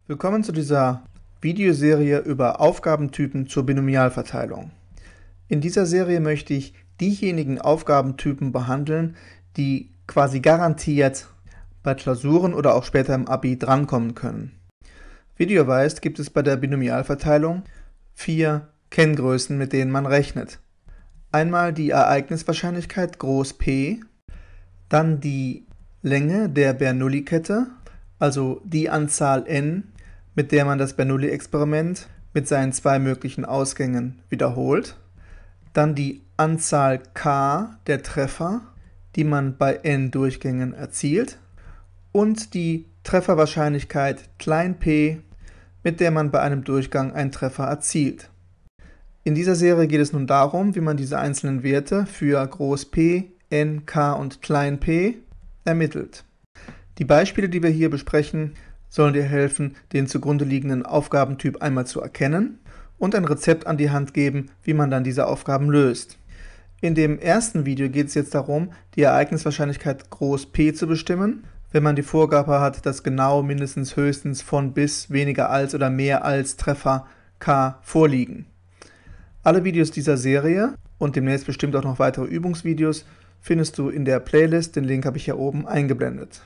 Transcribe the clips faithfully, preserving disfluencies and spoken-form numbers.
Willkommen zu dieser Videoserie über Aufgabentypen zur Binomialverteilung. In dieser Serie möchte ich diejenigen Aufgabentypen behandeln, die quasi garantiert bei Klausuren oder auch später im Abi drankommen können. Wie du ja weißt, gibt es bei der Binomialverteilung vier Kenngrößen, mit denen man rechnet. Einmal die Ereigniswahrscheinlichkeit groß P, dann die Länge der Bernoulli-Kette, also die Anzahl n, mit der man das Bernoulli-Experiment mit seinen zwei möglichen Ausgängen wiederholt, dann die Anzahl k der Treffer, die man bei n Durchgängen erzielt, und die Trefferwahrscheinlichkeit klein p, mit der man bei einem Durchgang einen Treffer erzielt. In dieser Serie geht es nun darum, wie man diese einzelnen Werte für groß P, n, k und klein p ermittelt. Die Beispiele, die wir hier besprechen, sollen dir helfen, den zugrunde liegenden Aufgabentyp einmal zu erkennen und ein Rezept an die Hand geben, wie man dann diese Aufgaben löst. In dem ersten Video geht es jetzt darum, die Ereigniswahrscheinlichkeit groß P zu bestimmen, wenn man die Vorgabe hat, dass genau, mindestens, höchstens, von bis, weniger als oder mehr als Treffer k vorliegen. Alle Videos dieser Serie und demnächst bestimmt auch noch weitere Übungsvideos findest du in der Playlist, den Link habe ich hier oben eingeblendet.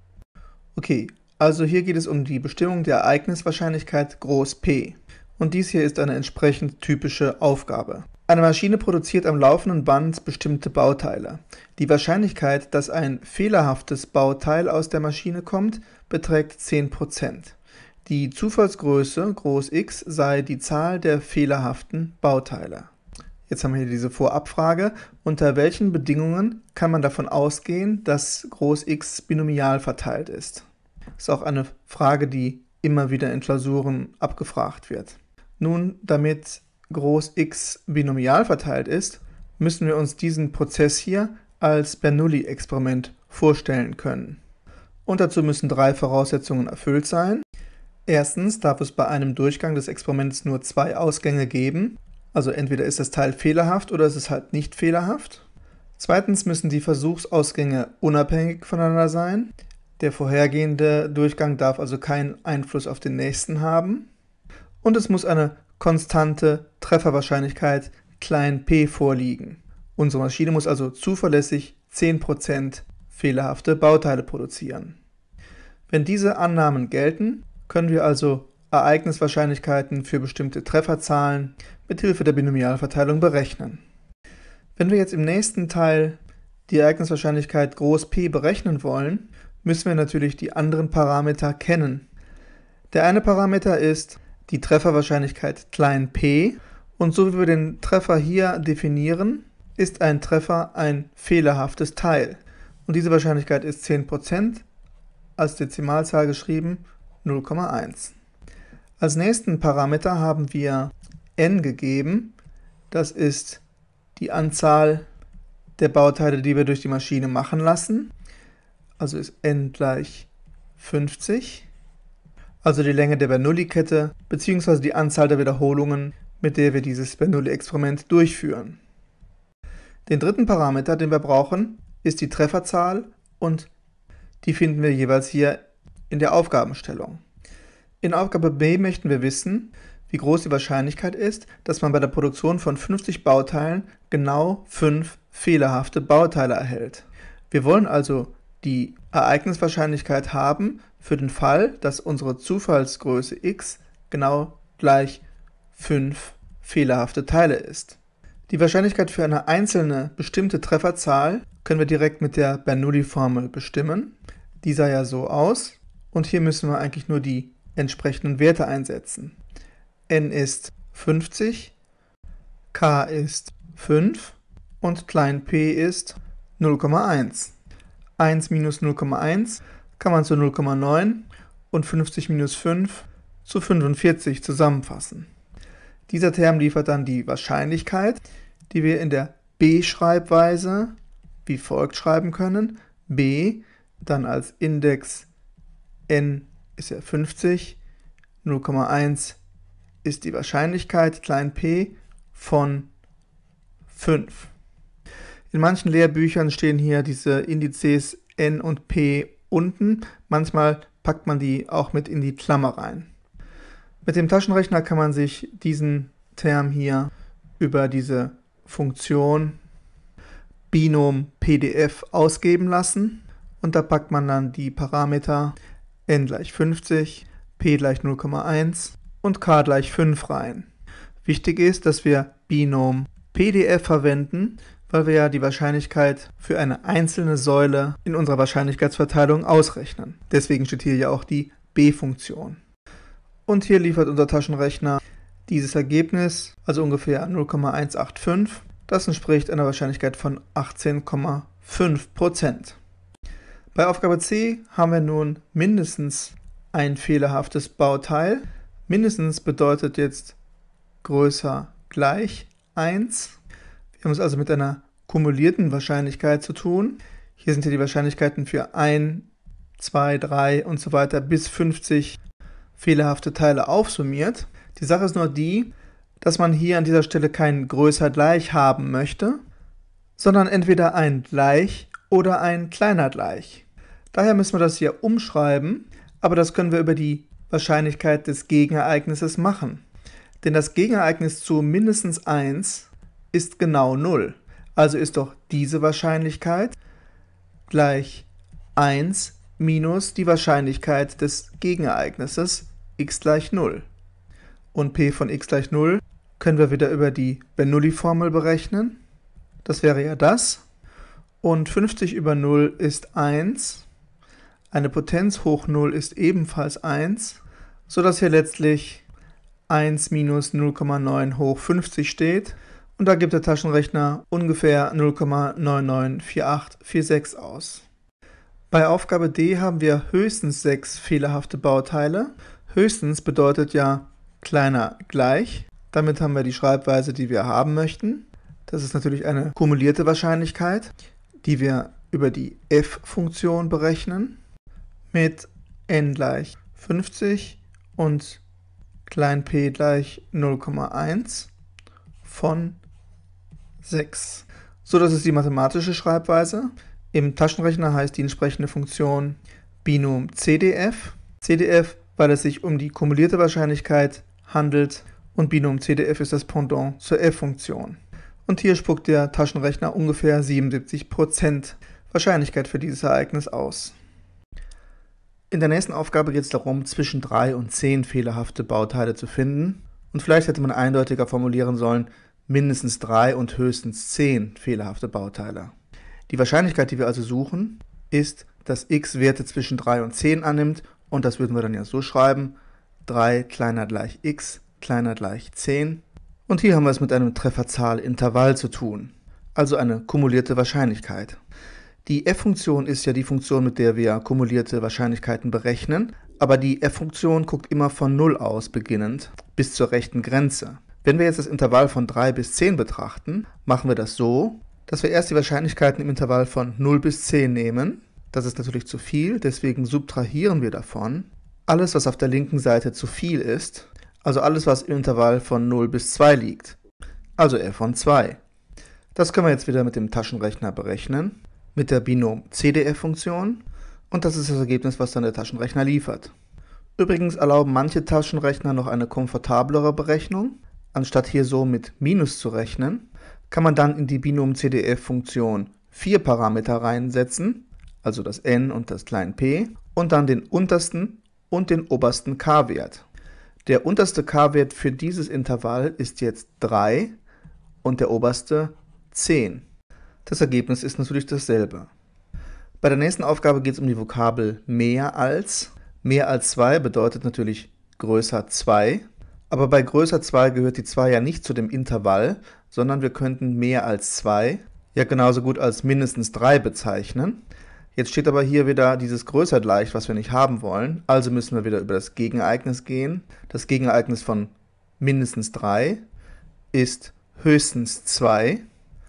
Okay, also hier geht es um die Bestimmung der Ereigniswahrscheinlichkeit groß P. Und dies hier ist eine entsprechend typische Aufgabe. Eine Maschine produziert am laufenden Band bestimmte Bauteile. Die Wahrscheinlichkeit, dass ein fehlerhaftes Bauteil aus der Maschine kommt, beträgt zehn Prozent. Die Zufallsgröße groß X sei die Zahl der fehlerhaften Bauteile. Jetzt haben wir hier diese Vorabfrage. Unter welchen Bedingungen kann man davon ausgehen, dass groß X binomial verteilt ist? Das ist auch eine Frage, die immer wieder in Klausuren abgefragt wird. Nun, damit groß X binomial verteilt ist, müssen wir uns diesen Prozess hier als Bernoulli-Experiment vorstellen können. Und dazu müssen drei Voraussetzungen erfüllt sein. Erstens darf es bei einem Durchgang des Experiments nur zwei Ausgänge geben. Also entweder ist das Teil fehlerhaft oder ist es halt nicht fehlerhaft. Zweitens müssen die Versuchsausgänge unabhängig voneinander sein. Der vorhergehende Durchgang darf also keinen Einfluss auf den nächsten haben. Und es muss eine konstante Trefferwahrscheinlichkeit klein p vorliegen. Unsere Maschine muss also zuverlässig zehn Prozent fehlerhafte Bauteile produzieren. Wenn diese Annahmen gelten, können wir also Ereigniswahrscheinlichkeiten für bestimmte Trefferzahlen mit Hilfe der Binomialverteilung berechnen. Wenn wir jetzt im nächsten Teil die Ereigniswahrscheinlichkeit groß P berechnen wollen, müssen wir natürlich die anderen Parameter kennen. Der eine Parameter ist die Trefferwahrscheinlichkeit klein p, und so wie wir den Treffer hier definieren, ist ein Treffer ein fehlerhaftes Teil. Und diese Wahrscheinlichkeit ist zehn Prozent, als Dezimalzahl geschrieben null Komma eins. Als nächsten Parameter haben wir n gegeben, das ist die Anzahl der Bauteile, die wir durch die Maschine machen lassen. Also ist n gleich fünfzig, also die Länge der Bernoulli-Kette bzw. die Anzahl der Wiederholungen, mit der wir dieses Bernoulli-Experiment durchführen. Den dritten Parameter, den wir brauchen, ist die Trefferzahl, und die finden wir jeweils hier in der Aufgabenstellung. In Aufgabe B möchten wir wissen, wie groß die Wahrscheinlichkeit ist, dass man bei der Produktion von fünfzig Bauteilen genau fünf fehlerhafte Bauteile erhält. Wir wollen also die Ereigniswahrscheinlichkeit haben für den Fall, dass unsere Zufallsgröße x genau gleich fünf fehlerhafte Teile ist. Die Wahrscheinlichkeit für eine einzelne bestimmte Trefferzahl können wir direkt mit der Bernoulli-Formel bestimmen. Die sah ja so aus, und hier müssen wir eigentlich nur die entsprechenden Werte einsetzen. N ist fünfzig, k ist fünf und klein p ist null Komma eins. eins minus null Komma eins kann man zu null Komma neun und fünfzig minus fünf zu fünfundvierzig zusammenfassen. Dieser Term liefert dann die Wahrscheinlichkeit, die wir in der B-Schreibweise wie folgt schreiben können. B dann als Index n ist ja fünfzig, null Komma eins ist die Wahrscheinlichkeit klein p von fünf. In manchen Lehrbüchern stehen hier diese Indizes n und p unten. Manchmal packt man die auch mit in die Klammer rein. Mit dem Taschenrechner kann man sich diesen Term hier über diese Funktion Binom P D F ausgeben lassen und da packt man dann die Parameter n gleich fünfzig, p gleich null Komma eins und k gleich fünf rein. Wichtig ist, dass wir Binom P D F verwenden, weil wir ja die Wahrscheinlichkeit für eine einzelne Säule in unserer Wahrscheinlichkeitsverteilung ausrechnen. Deswegen steht hier ja auch die b-Funktion. Und hier liefert unser Taschenrechner dieses Ergebnis, also ungefähr null Komma eins acht fünf. Das entspricht einer Wahrscheinlichkeit von achtzehn Komma fünf Prozent. Bei Aufgabe C haben wir nun mindestens ein fehlerhaftes Bauteil. Mindestens bedeutet jetzt größer gleich eins. Wir haben es also mit einer kumulierten Wahrscheinlichkeit zu tun. Hier sind ja die Wahrscheinlichkeiten für eins, zwei, drei und so weiter bis fünfzig fehlerhafte Teile aufsummiert. Die Sache ist nur die, dass man hier an dieser Stelle kein größer gleich haben möchte, sondern entweder ein gleich oder ein kleiner gleich. Daher müssen wir das hier umschreiben, aber das können wir über die Wahrscheinlichkeit des Gegenereignisses machen. Denn das Gegenereignis zu mindestens eins ist genau null. Also ist doch diese Wahrscheinlichkeit gleich eins minus die Wahrscheinlichkeit des Gegenereignisses x gleich null. Und p von x gleich null können wir wieder über die Bernoulli-Formel berechnen. Das wäre ja das. Und fünfzig über null ist eins. Eine Potenz hoch null ist ebenfalls eins, sodass hier letztlich eins minus null Komma neun hoch fünfzig steht. Und da gibt der Taschenrechner ungefähr null Komma neun neun vier acht vier sechs aus. Bei Aufgabe D haben wir höchstens sechs fehlerhafte Bauteile. Höchstens bedeutet ja kleiner gleich. Damit haben wir die Schreibweise, die wir haben möchten. Das ist natürlich eine kumulierte Wahrscheinlichkeit, die wir über die f-Funktion berechnen mit n gleich fünfzig und klein p gleich null Komma eins von sechs. So, das ist die mathematische Schreibweise. Im Taschenrechner heißt die entsprechende Funktion Binom C D F. C D F, weil es sich um die kumulierte Wahrscheinlichkeit handelt und Binom C D F ist das Pendant zur f-Funktion. Und hier spuckt der Taschenrechner ungefähr siebenundsiebzig Prozent Wahrscheinlichkeit für dieses Ereignis aus. In der nächsten Aufgabe geht es darum, zwischen drei und zehn fehlerhafte Bauteile zu finden. Und vielleicht hätte man eindeutiger formulieren sollen, mindestens drei und höchstens zehn fehlerhafte Bauteile. Die Wahrscheinlichkeit, die wir also suchen, ist, dass x Werte zwischen drei und zehn annimmt. Und das würden wir dann ja so schreiben, drei kleiner gleich x kleiner gleich zehn. Und hier haben wir es mit einem Trefferzahlintervall zu tun, also eine kumulierte Wahrscheinlichkeit. Die f-Funktion ist ja die Funktion, mit der wir kumulierte Wahrscheinlichkeiten berechnen, aber die f-Funktion guckt immer von null aus beginnend bis zur rechten Grenze. Wenn wir jetzt das Intervall von drei bis zehn betrachten, machen wir das so, dass wir erst die Wahrscheinlichkeiten im Intervall von null bis zehn nehmen. Das ist natürlich zu viel, deswegen subtrahieren wir davon alles, was auf der linken Seite zu viel ist, also alles, was im Intervall von null bis zwei liegt, also f von zwei. Das können wir jetzt wieder mit dem Taschenrechner berechnen, mit der Binom C D F-Funktion, und das ist das Ergebnis, was dann der Taschenrechner liefert. Übrigens erlauben manche Taschenrechner noch eine komfortablere Berechnung. Anstatt hier so mit Minus zu rechnen, kann man dann in die Binom C D F-Funktion vier Parameter reinsetzen, also das n und das klein p, und dann den untersten und den obersten k-Wert. Der unterste k-Wert für dieses Intervall ist jetzt drei und der oberste zehn. Das Ergebnis ist natürlich dasselbe. Bei der nächsten Aufgabe geht es um die Vokabel mehr als. Mehr als zwei bedeutet natürlich größer zwei, aber bei größer zwei gehört die zwei ja nicht zu dem Intervall, sondern wir könnten mehr als zwei ja genauso gut als mindestens drei bezeichnen. Jetzt steht aber hier wieder dieses größer gleich, was wir nicht haben wollen, also müssen wir wieder über das Gegenereignis gehen. Das Gegenereignis von mindestens drei ist höchstens zwei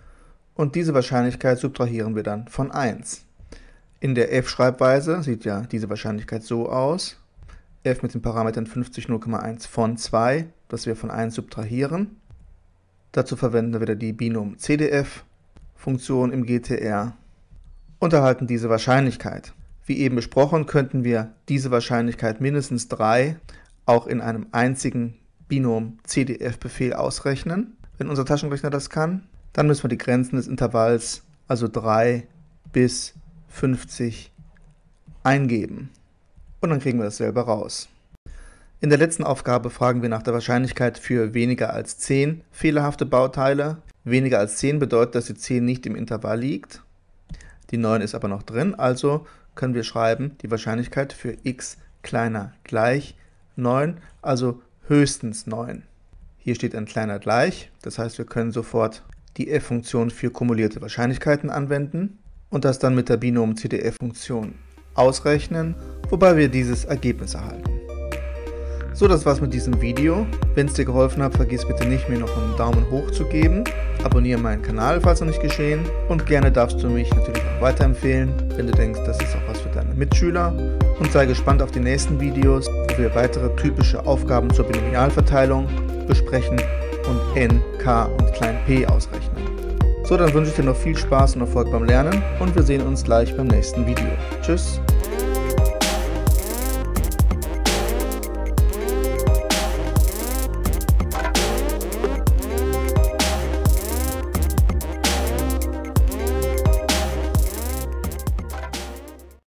und diese Wahrscheinlichkeit subtrahieren wir dann von eins. In der f-Schreibweise sieht ja diese Wahrscheinlichkeit so aus, f mit den Parametern fünfzig, null Komma eins von zwei, das wir von eins subtrahieren. Dazu verwenden wir wieder die Binom C D F-Funktion im G T R und erhalten diese Wahrscheinlichkeit. Wie eben besprochen, könnten wir diese Wahrscheinlichkeit mindestens drei auch in einem einzigen Binom C D F-Befehl ausrechnen, wenn unser Taschenrechner das kann. Dann müssen wir die Grenzen des Intervalls, also drei bis fünfzig, eingeben. Und dann kriegen wir das selber raus. In der letzten Aufgabe fragen wir nach der Wahrscheinlichkeit für weniger als zehn fehlerhafte Bauteile. Weniger als zehn bedeutet, dass die zehn nicht im Intervall liegt. Die neun ist aber noch drin, also können wir schreiben, die Wahrscheinlichkeit für x kleiner gleich neun, also höchstens neun. Hier steht ein kleiner gleich, das heißt, wir können sofort die f-Funktion für kumulierte Wahrscheinlichkeiten anwenden und das dann mit der Binom-C D F-Funktion ausrechnen, wobei wir dieses Ergebnis erhalten. So, das war's mit diesem Video. Wenn es dir geholfen hat, vergiss bitte nicht, mir noch einen Daumen hoch zu geben. Abonniere meinen Kanal, falls noch nicht geschehen. Und gerne darfst du mich natürlich auch weiterempfehlen, wenn du denkst, das ist auch was für deine Mitschüler. Und sei gespannt auf die nächsten Videos, wo wir weitere typische Aufgaben zur Binomialverteilung besprechen und n, k und klein p ausrechnen. So, dann wünsche ich dir noch viel Spaß und Erfolg beim Lernen und wir sehen uns gleich beim nächsten Video. Tschüss!